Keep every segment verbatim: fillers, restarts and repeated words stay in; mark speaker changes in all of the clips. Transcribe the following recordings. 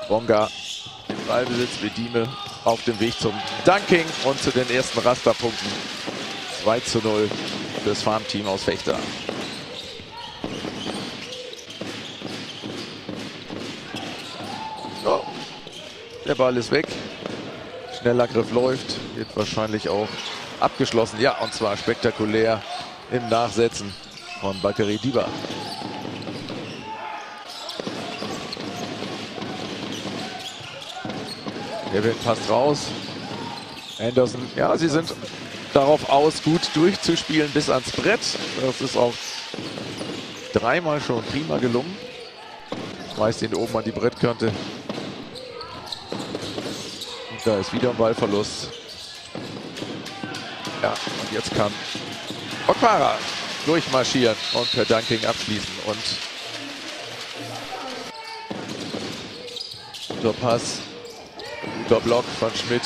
Speaker 1: Bonga im Ballbesitz, Bedime auf dem Weg zum Dunking und zu den ersten Rasterpunkten. zwei zu null fürs Farmteam aus Vechta. Oh, der Ball ist weg. Schneller Griff läuft, wird wahrscheinlich auch abgeschlossen. Ja, und zwar spektakulär im Nachsetzen von Bakary Diba. Kevin passt raus. Anderson, ja, sie sind darauf aus, gut durchzuspielen bis ans Brett. Das ist auch dreimal schon prima gelungen. Schmeißt ihn oben an die Brettkante. Und da ist wieder ein Ballverlust. Ja, und jetzt kann Okwara durchmarschieren und per Dunking abschließen. Und guter Pass, guter Block von Schmidt.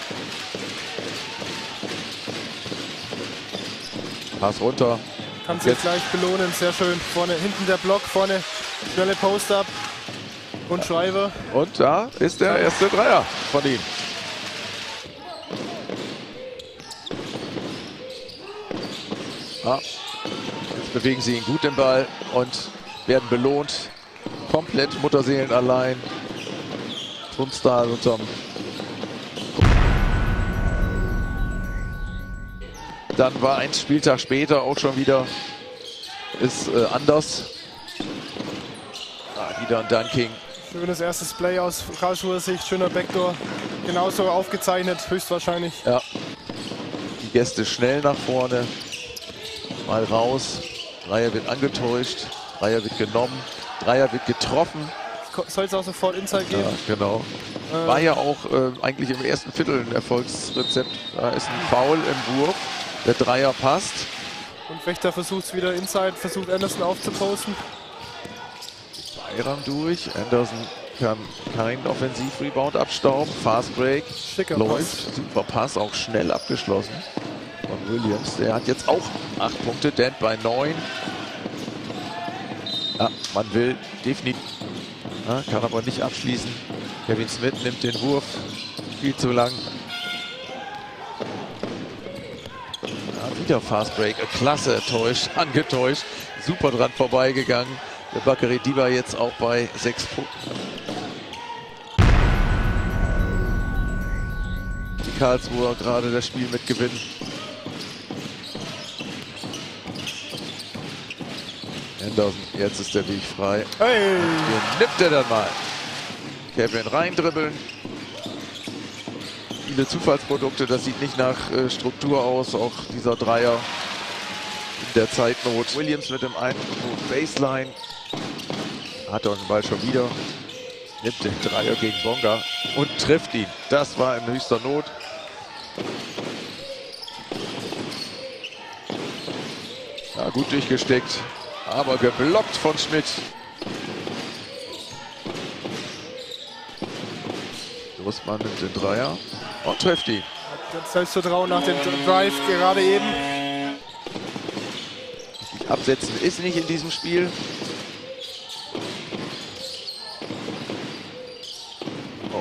Speaker 1: Pass runter.
Speaker 2: Kann sich gleich belohnen, sehr schön. Vorne, hinten der Block, vorne schnelle Post-Up und Schreiber.
Speaker 1: Und da ist der erste Dreier von ihm. Ah, jetzt bewegen sie ihn gut im Ball und werden belohnt. Komplett Mutterseelen allein. Trunstar unterm. Dann war ein Spieltag später auch schon wieder ist äh, anders. Ah, wieder ein Dunking.
Speaker 2: Schönes erstes Play aus Karlsruher Sicht, schöner Backdoor. Genauso aufgezeichnet, höchstwahrscheinlich.
Speaker 1: Ja. Die Gäste schnell nach vorne. Mal raus. Dreier wird angetäuscht. Dreier wird genommen. Dreier wird getroffen.
Speaker 2: Soll es auch sofort Inside geben?
Speaker 1: Ja, genau. Äh, War ja auch äh, eigentlich im ersten Viertel ein Erfolgsrezept. Da ist ein Foul im Wurf. Der Dreier passt.
Speaker 2: Und Vechta versucht es wieder Inside, versucht Anderson aufzuposten.
Speaker 1: Bayram durch. Anderson kann keinen Offensiv-Rebound abstauben. Fast Break.
Speaker 2: Schicker
Speaker 1: läuft. Pass. Super Pass, auch schnell abgeschlossen von Williams. Der hat jetzt auch acht Punkte. Dent bei neun. Ja, man will definitiv. Ja, kann aber nicht abschließen. Kevin Smith nimmt den Wurf. Viel zu lang. Ja, wieder Fast Break. Klasse enttäuscht, angetäuscht. Super dran vorbeigegangen. Der Bakary Diba jetzt auch bei sechs Punkten. Die Karlsruher gerade das Spiel mitgewinnen. Anderson, jetzt ist der Weg frei.
Speaker 2: Hey.
Speaker 1: Den nimmt er dann mal. Kevin reindribbeln. Viele Zufallsprodukte, das sieht nicht nach äh, Struktur aus. Auch dieser Dreier in der Zeitnot. Williams mit dem Einwurf Baseline. Hat er den Ball schon wieder. Nimmt den Dreier gegen Bonga und trifft ihn. Das war in höchster Not. Ja, gut durchgesteckt. Aber geblockt von Schmidt. Großmann nimmt den Dreier und trifft ihn.
Speaker 2: Hat Selbstvertrauen nach dem Drive gerade eben.
Speaker 1: Richtig absetzen ist nicht in diesem Spiel. Oh.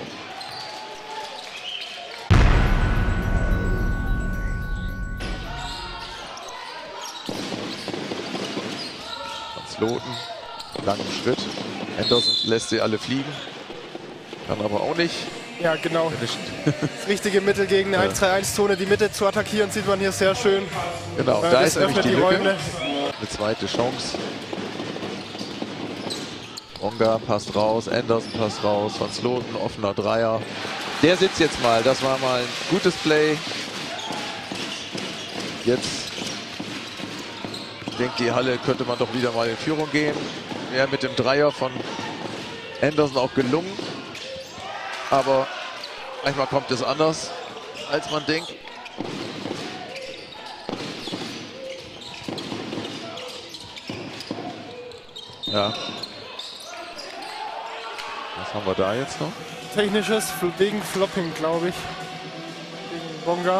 Speaker 1: Loten, langen Schritt. Anderson lässt sie alle fliegen. Kann aber auch nicht.
Speaker 2: Ja, genau. Das richtige Mittel gegen eine eins drei eins Zone, die Mitte zu attackieren, sieht man hier sehr schön.
Speaker 1: Genau,
Speaker 2: äh,
Speaker 1: da ist nämlich die, die Lücke.
Speaker 2: Räume.
Speaker 1: Eine zweite Chance. Bonga passt raus, Anderson passt raus, Van Sloten, offener Dreier. Der sitzt jetzt mal, das war mal ein gutes Play. Jetzt ich denke, die Halle könnte man doch wieder mal in Führung gehen. Wäre mit dem Dreier von Anderson auch gelungen. Aber manchmal kommt es anders, als man denkt. Ja. Was haben wir da jetzt noch?
Speaker 2: Technisches wegen Flopping, glaube ich. Gegen Bonga.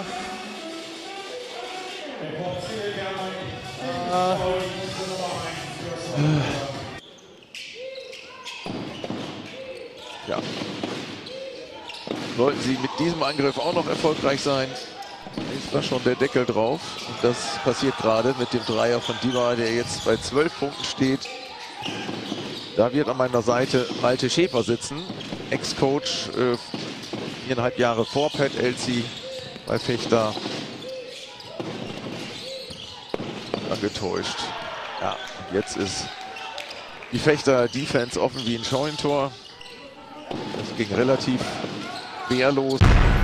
Speaker 1: Ja. Sollten sie mit diesem Angriff auch noch erfolgreich sein, ist da schon der Deckel drauf. Und das passiert gerade mit dem Dreier von Diva, der jetzt bei zwölf Punkten steht. Da wird an meiner Seite Malte Schäfer sitzen, Ex-Coach, äh, viereinhalb Jahre vor Pat Elsie bei Fechter. Angetäuscht. Ja, und jetzt ist die Fechter Defense offen wie ein Scheunentor. Das ging relativ wehrlos.